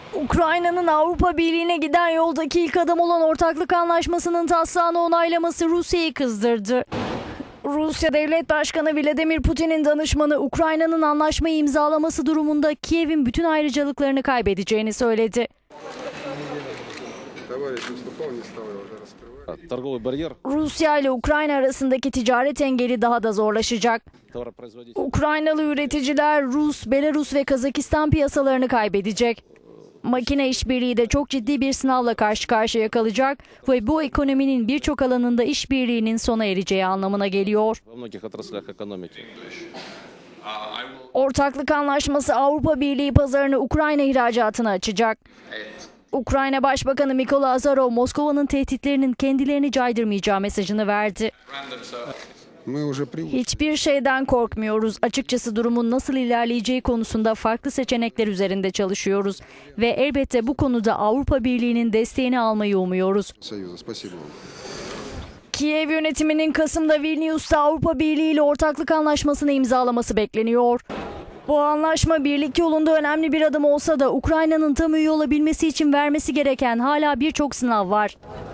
Ukrayna'nın Avrupa Birliği'ne giden yoldaki ilk adım olan ortaklık anlaşmasının taslağını onaylaması Rusya'yı kızdırdı. Rusya Devlet Başkanı Vladimir Putin'in danışmanı Ukrayna'nın anlaşmayı imzalaması durumunda Kiev'in bütün ayrıcalıklarını kaybedeceğini söyledi. Rusya ile Ukrayna arasındaki ticaret engeli daha da zorlaşacak. Ukraynalı üreticiler Rus, Belarus ve Kazakistan piyasalarını kaybedecek. Makine işbirliği de çok ciddi bir sınavla karşı karşıya kalacak ve bu ekonominin birçok alanında işbirliğinin sona ereceği anlamına geliyor. Ortaklık anlaşması Avrupa Birliği pazarını Ukrayna ihracatına açacak. Ukrayna Başbakanı Mykola Azarov, Moskova'nın tehditlerinin kendilerini caydırmayacağı mesajını verdi. Hiçbir şeyden korkmuyoruz. Açıkçası durumun nasıl ilerleyeceği konusunda farklı seçenekler üzerinde çalışıyoruz. Ve elbette bu konuda Avrupa Birliği'nin desteğini almayı umuyoruz. Kiev yönetiminin Kasım'da Vilnius'ta Avrupa Birliği ile ortaklık anlaşmasını imzalaması bekleniyor. Bu anlaşma birlik yolunda önemli bir adım olsa da Ukrayna'nın tam üye olabilmesi için vermesi gereken hala birçok sınav var.